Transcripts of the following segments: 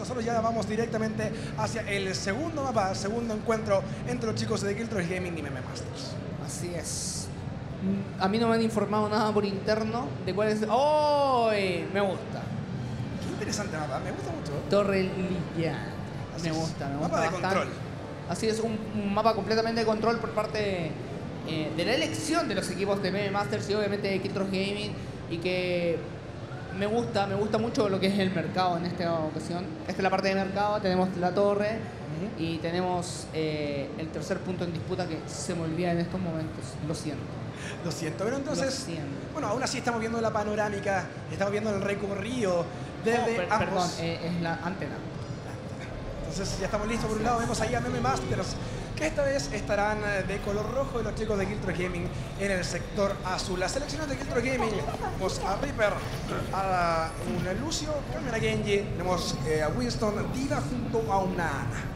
nosotros ya vamos directamente hacia el segundo mapa, segundo encuentro entre los chicos de Killtroy Gaming y Meme Masters. Así es. A mí no me han informado nada por interno de cuál es... ¡Oh! Me gusta. Qué interesante mapa, me gusta mucho. Torre Lillán. Me gusta Mapa de bastante. control. Así es, un mapa completamente de control por parte de la elección de los equipos de Meme Masters y obviamente de Killtroy Gaming, y que me gusta mucho lo que es el mercado en esta ocasión. Esta es la parte de mercado, tenemos la torre y tenemos el tercer punto en disputa que se me olvida en estos momentos, lo siento. Lo siento, pero entonces, Lo siento. bueno, aún así estamos viendo la panorámica, estamos viendo el recorrido desde ambos. Perdón, es la antena. Entonces ya estamos listos. Por un lado vemos ahí a Meme Masters, que esta vez estarán de color rojo, y los chicos de Killtroy Gaming en el sector azul. Las selecciones de Killtroy Gaming, tenemos a Reaper, a un Lucio, también a Genji, tenemos a Winston, Diva junto a una Ana.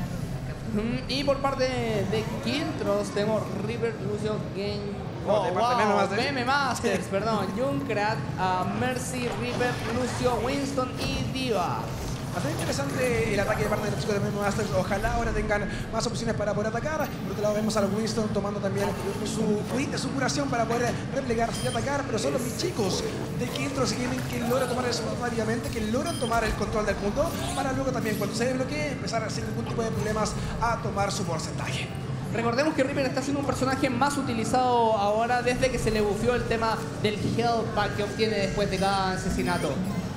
Y por parte de Killtroy tenemos Reaper, Lucio, Genji. No, de parte de Meme Masters. Meme Masters, perdón. Junkrat, Mercy, Reaper, Lucio, Winston y Diva. Bastante interesante el ataque de parte de los chicos de Meme Masters. Ojalá ahora tengan más opciones para poder atacar. Por otro lado vemos a Winston tomando también su curación para poder replegarse y atacar. Pero son los chicos de Killtroy Gaming que logran tomar el spot rápidamente, que logran tomar el control del punto, para luego también, cuando se desbloquee, empezar a sin ningún tipo de problemas a tomar su porcentaje. Recordemos que Reaper está siendo un personaje más utilizado ahora desde que se le bufió el tema del health pack que obtiene después de cada asesinato.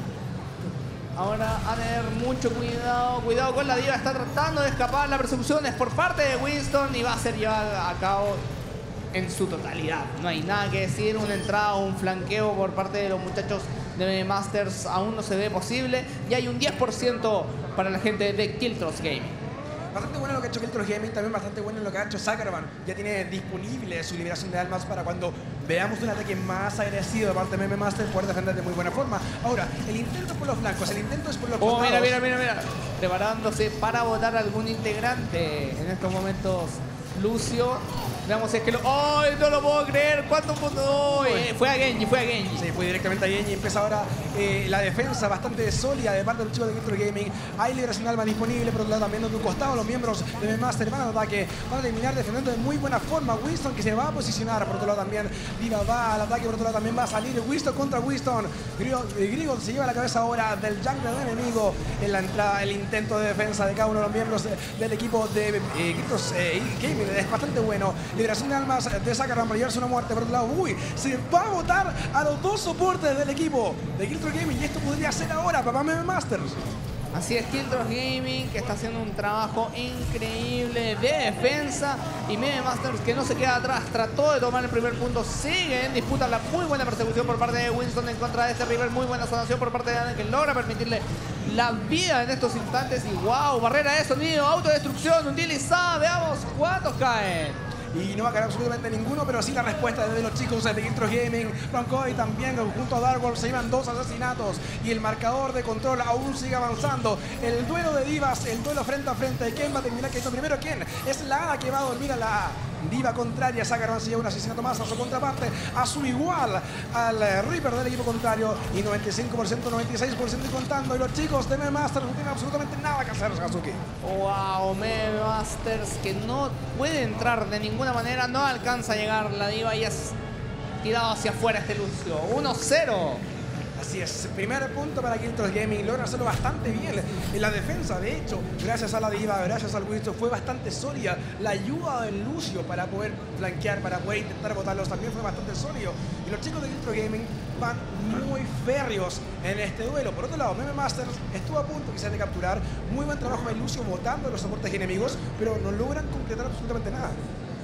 Ahora a tener mucho cuidado con la Diva, está tratando de escapar, la persecución es por parte de Winston y va a ser llevada a cabo en su totalidad. No hay nada que decir, una entrada o un flanqueo por parte de los muchachos de Meme Masters aún no se ve posible, y hay un 10% para la gente de Killtroy Gaming. Bastante bueno lo que ha hecho Killtroy Gaming, también bastante bueno lo que ha hecho Zakarban. Ya tiene disponible su liberación de almas para cuando veamos un ataque más agresivo de parte de Meme Master, poder defender de muy buena forma. Ahora, el intento es por los flancos, el intento es por los costados. Mira. Preparándose para votar algún integrante. En estos momentos, Lucio. Veamos si es que lo... ¡Ay, no lo puedo creer! ¿Cuántos puntos? ¡Oh! Fue a Genji. Sí, fue directamente a Genji. Empieza ahora la defensa bastante sólida de parte de los chicos de Killtroy Gaming. Hay liberación de alma disponible, por otro lado también de un costado los miembros de Meme Master van al ataque, van a terminar defendiendo de muy buena forma. Winston, que se va a posicionar, por otro lado también Diva va al ataque, por otro lado también va a salir Winston contra Winston. Grigol se lleva la cabeza ahora del jungle del enemigo en la entrada. El intento de defensa de cada uno de los miembros del equipo de Killtroy Gaming es bastante bueno. Liberación de almas de Zakarban para llevarse una muerte. Por otro lado, se va a botar a los dos soportes del equipo de Killtroy Gaming, y esto podría ser ahora para Meme Masters. Así es, Killtroy Gaming, que está haciendo un trabajo increíble de defensa, y Meme Masters, que no se queda atrás, trató de tomar el primer punto, sigue en disputa. La muy buena persecución por parte de Winston en contra de este River, muy buena sanación por parte de Ana, que logra permitirle la vida en estos instantes. Y wow, barrera de sonido, autodestrucción utilizada, veamos cuántos caen. Y no va a caer absolutamente ninguno, pero sí la respuesta de los chicos de Killtroy Gaming. Francoy también junto a Darkwolf se llevan 2 asesinatos, y el marcador de control aún sigue avanzando. El duelo de divas, el duelo frente a frente. ¿Quién va a terminar cayendo primero? ¿Quién? Es la A que va a dormir a la A. Diva contraria, Zakarban se lleva un asesinato más a su contraparte, a su igual, al Reaper del equipo contrario, y 95%, 96% y contando. Y los chicos de Meme Masters no tienen absolutamente nada que hacer, Hazuki. Wow, Meme Masters, que no puede entrar de ninguna manera, no alcanza a llegar la Diva y es tirado hacia afuera este Lucio. 1-0. Así es, primer punto para Killtroy Gaming, logra hacerlo bastante bien en la defensa. De hecho, gracias a la Diva, gracias al Winston, fue bastante sólida. La ayuda del Lucio para poder flanquear, para poder intentar botarlos, también fue bastante sólido. Y los chicos de Killtroy Gaming van muy férreos en este duelo. Por otro lado, Meme Masters estuvo a punto quizás de capturar. Muy buen trabajo de Lucio botando los soportes enemigos, pero no logran concretar absolutamente nada.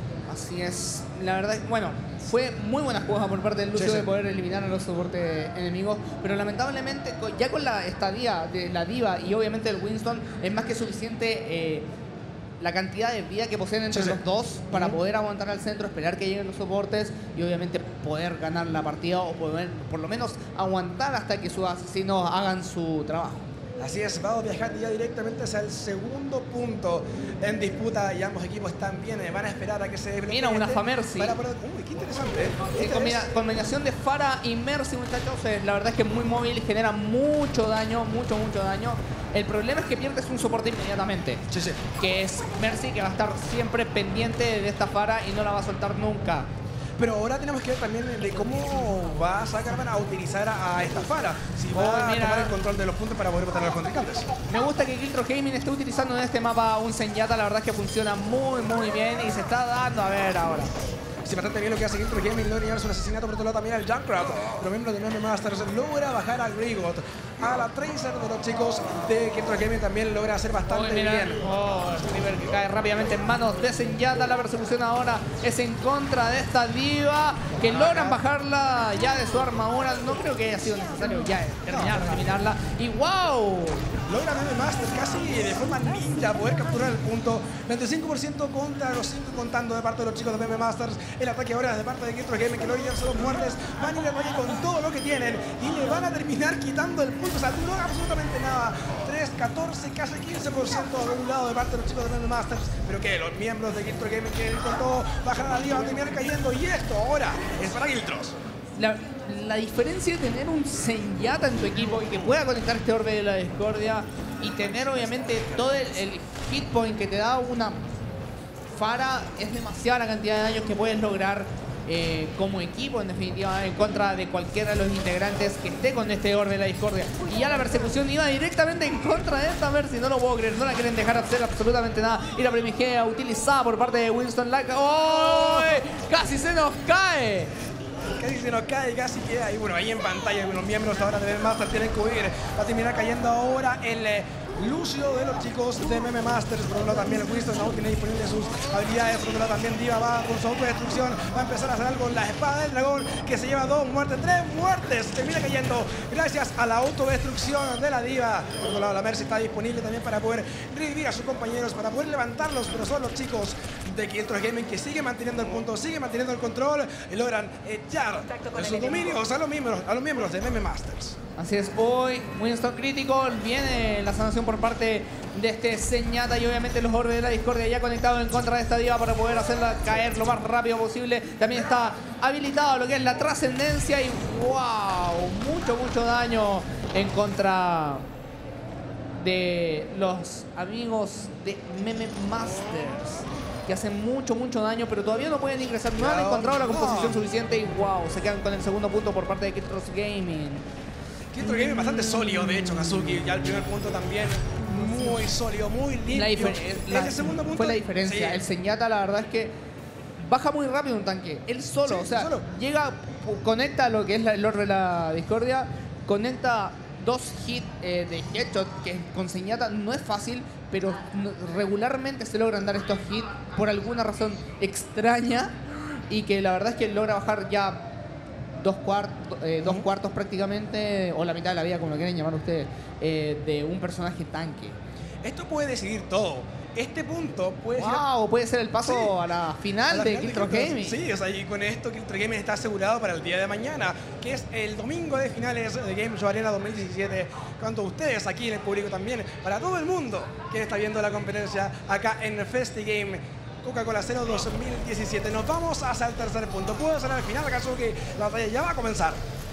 Así es, la verdad, bueno, fue muy buena jugada por parte del Lucio de poder eliminar a los soportes enemigos, pero lamentablemente ya con la estadía de la Diva y obviamente el Winston es más que suficiente la cantidad de vida que poseen entre los dos para poder aguantar al centro, esperar que lleguen los soportes y obviamente poder ganar la partida, o poder por lo menos aguantar hasta que sus asesinos hagan su trabajo. Así es, vamos viajando ya directamente hacia el segundo punto en disputa y ambos equipos también van a esperar a que se desbloquee. Mira, una Famercy. Uy, qué interesante. Combinación de Pharah y Mercy, muchachos, la verdad es que es muy móvil y genera mucho daño, mucho daño. El problema es que pierdes un soporte inmediatamente. Sí, sí. Que es Mercy, que va a estar siempre pendiente de esta Pharah y no la va a soltar nunca. Pero ahora tenemos que ver también de cómo va a Zuckerman a utilizar a esta Pharah. Si va a tomar el control de los puntos para poder botar a los contrincantes. Me gusta que Killtron Gaming esté utilizando en este mapa un Zenyatta. La verdad es que funciona muy bien y se está dando. A ver ahora. Sí, bastante bien lo que hace Killtron Gaming, logra llevarse un asesinato, por otro lado también al Junkrat. Los miembros de Meme Masters logra bajar al Grigot. A la Tracer de los chicos de Killtron Gaming también logra hacer bastante bien. River que cae rápidamente en manos de Zenyatta. La persecución ahora es en contra de esta diva, que logran bajarla ya de su armadura. No creo que haya sido necesario ya terminarla. Y wow, logra Meme Masters casi de forma ninja poder capturar el punto. 25% contra los 5 contando de parte de los chicos de Meme Masters. El ataque ahora es de parte de Killtron Gaming, que logra llevarse 2 muertes. Van a ir al ataque con todo lo que tienen y le van a terminar quitando el punto. O sea, no absolutamente nada. 3, 14, casi 15% de un lado de parte de los chicos de Meme Masters. Pero que los miembros de Killtron Gaming quieren ir con todo, bajan a la liga, van a terminar cayendo. Y esto ahora es para Killtros. La diferencia de tener un Zenyatta en tu equipo y que pueda conectar este orbe de la discordia y tener obviamente todo el hit point que te da una Pharah, es demasiada la cantidad de daños que puedes lograr como equipo, en definitiva, en contra de cualquiera de los integrantes que esté con este orbe de la discordia. Y ya la persecución iba directamente en contra de esta Mercy, no lo puedo creer, no la quieren dejar hacer absolutamente nada. Y la primigenia utilizada por parte de Winston Lack. ¡Oh! ¡Casi se nos cae! Casi se nos cae, casi queda. Y bueno, ahí en pantalla los miembros ahora de Meme Masters tienen que huir. Va a terminar cayendo ahora el Lucio de los chicos de Meme Masters. Por otro lado también el Winston aún tiene disponibles sus habilidades. Por otro lado también Diva va con su autodestrucción. Va a empezar a hacer algo con la espada del dragón, que se lleva 2 muertes, 3 muertes. Termina cayendo gracias a la autodestrucción de la Diva. Por otro lado la Mercy está disponible también para poder revivir a sus compañeros, para poder levantarlos. Pero son los chicos de Killtron Gaming que siguen manteniendo el punto, siguen manteniendo el control y logran echar de sus dominios a los miembros de Meme Masters. Así es, hoy Winston crítico, viene la sanación por parte de este Zenyatta y obviamente los orbes de la discordia ya conectados en contra de esta diva para poder hacerla caer lo más rápido posible. También está habilitado lo que es la trascendencia y wow, mucho daño en contra de los amigos de Meme Masters, que hacen mucho daño, pero todavía no pueden ingresar. No han encontrado la composición suficiente y wow, se quedan con el segundo punto por parte de Killtron Gaming. Killtron Gaming bastante sólido, de hecho, Kazuki. Ya el primer punto también muy sólido, muy limpio. El segundo punto fue la diferencia. Sí. El Zenyatta, la verdad es que baja muy rápido un tanque. Él solo, sí, llega, conecta lo que es el orbe de la discordia, conecta 2 hits de headshot, que con Zenyatta no es fácil, pero regularmente se logran dar estos hits por alguna razón extraña y que la verdad es que logra bajar ya 2 cuartos prácticamente, o la mitad de la vida, como lo quieren llamar ustedes, de un personaje tanque. Esto puede decidir todo. Este punto puede ser... puede ser el paso a la final de Killtron Gaming. Sí, o sea, y con esto Killtron Gaming está asegurado para el día de mañana, que es el domingo de finales de Game Show Arena 2017. Cuanto a ustedes aquí en el público también, para todo el mundo que está viendo la competencia acá en FestiGame Coca-Cola 0 2017. Nos vamos hacia el tercer punto. Puede ser al final, Kazuki. La batalla ya va a comenzar.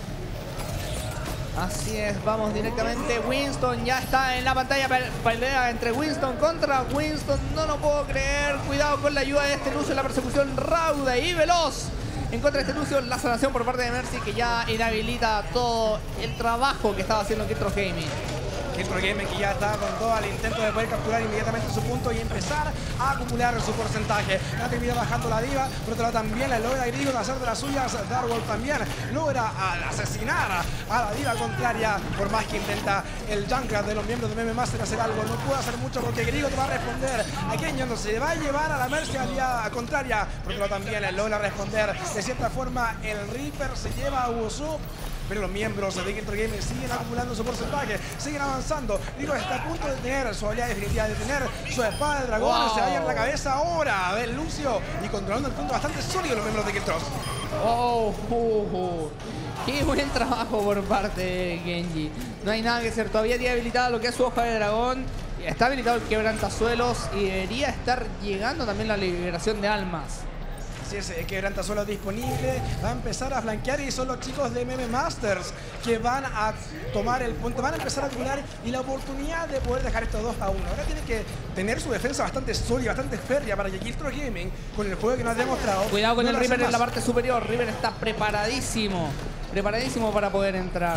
Así es, vamos directamente. Winston ya está en la pantalla. Pelea entre Winston contra Winston. No lo puedo creer. Cuidado con la ayuda de este Lucio. La persecución rauda y veloz en contra de este Lucio. La sanación por parte de Mercy, que ya inhabilita todo el trabajo que estaba haciendo Killtron Gaming. Killtron Gaming que ya está con todo el intento de poder capturar inmediatamente su punto y empezar a acumular su porcentaje. Ya termina bajando la diva, por otro lado también la logra Grigo hacer de las suyas. Darwolf también logra asesinar a la diva contraria, por más que intenta el Junkrat de los miembros de Meme Master hacer algo. No puede hacer mucho porque Grigo te va a responder. Aquí no se va a llevar a la Mercy aliada contraria, por otro lado también le logra responder. De cierta forma el Reaper se lleva a Wushu, pero los miembros de Killtron Gaming siguen acumulando su porcentaje, siguen avanzando. Grigo está a punto de tener su habilidad definitiva, de tener su espada del dragón. Se va en la cabeza ahora a ver Lucio y controlando el punto bastante sólido los miembros de Killtron. Qué buen trabajo por parte de Genji. No hay nada que hacer. Todavía tiene habilitado lo que es su hoja de dragón. Está habilitado el quebrantazuelos y debería estar llegando también la liberación de almas. Así es, quebrantazuelos disponible. Va a empezar a flanquear y son los chicos de Meme Masters que van a tomar el punto. Van a empezar a acumular y la oportunidad de poder dejar estos 2-1. Ahora tiene que tener su defensa bastante sólida, bastante férrea para que Killtron Gaming, con el juego que nos ha demostrado... Cuidado con no el lo hace River en la más. parte superior. River está preparadísimo. Preparadísimo para poder entrar.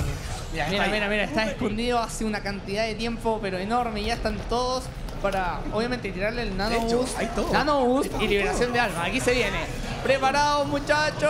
Mira, está escondido hace una cantidad de tiempo, pero enorme. Ya están todos para, obviamente, tirarle el Nano Boost. Nano Boost y liberación de almas. Aquí se viene. Preparados, muchachos.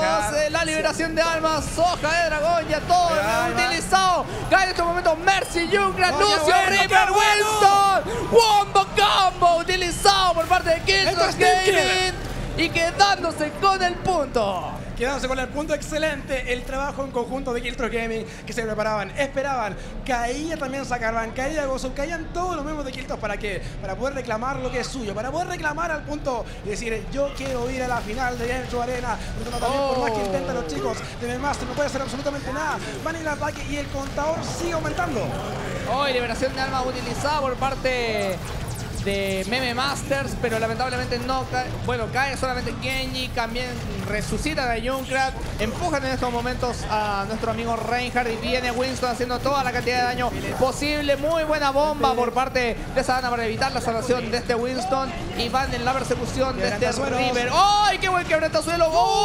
La liberación de almas. Hoja de dragón. Ya todo utilizado. Cae en estos momentos Mercy, Junkrat, Lucio, River, Winston. Wombo Combo utilizado por parte de Killtron Gaming. Y quedándose con el punto. Quedándose con el punto excelente, el trabajo en conjunto de Killtron Gaming que se preparaban, esperaban, caía también Zakarban, caía Gozo, caían todos los miembros de Killtron. ¿Para qué? Para poder reclamar lo que es suyo, para poder reclamar al punto y decir yo quiero ir a la final de Game Show Arena. Pero también por más que intentan los chicos de Memaster no puede hacer absolutamente nada. Van a ir al ataque y el contador sigue aumentando. Hoy liberación de alma utilizada por parte de Meme Masters, pero lamentablemente no cae. Bueno, cae solamente Genji, también resucita de Junkrat, empujan en estos momentos a nuestro amigo Reinhardt y viene Winston haciendo toda la cantidad de daño posible. Muy buena bomba por parte de Savannah para evitar la salvación de este Winston y van en la persecución de este River. ¡Ay, qué buen quebrantazuelo!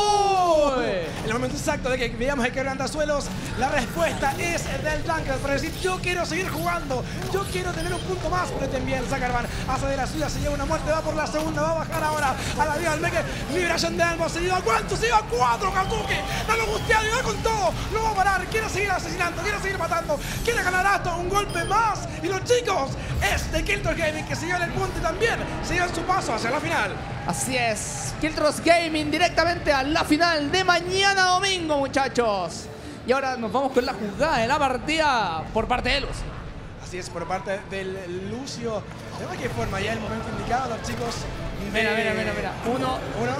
¡Oh! En el momento exacto de que veamos el quebrantazuelos, la respuesta es del Junkrat para decir yo quiero seguir jugando, yo quiero tener un punto más, pero también Zakarban hace de la suya, se lleva una muerte, va por la segunda, va a bajar ahora a la vida del Meke. Liberación de alma, se lleva cuánto, se lleva 4 Kazuki, Nano Busteado y va con todo, no va a parar, quiere seguir asesinando, quiere seguir matando, quiere ganar hasta un golpe más y los chicos es de Killtron Gaming que se llevan el punto y también se llevan su paso hacia la final. Así es, Killtron Gaming directamente a la final de mañana domingo, muchachos. Y ahora nos vamos con la jugada de la partida por parte de Lucio. Así es, por parte del Lucio. ¿De qué forma? Ya el momento indicado, los chicos. Mira. Uno.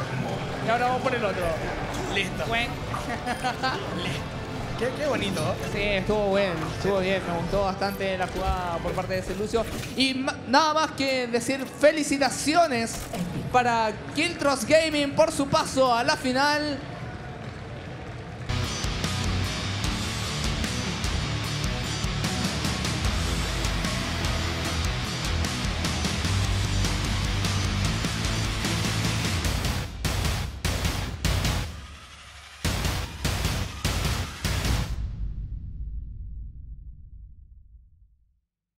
Y ahora vamos por el otro. Listo. Bueno. Qué bonito. Sí, estuvo bien, estuvo bien. Me gustó bastante la jugada por parte de ese Lucio. Y nada más que decir felicitaciones para Killtron Gaming por su paso a la final.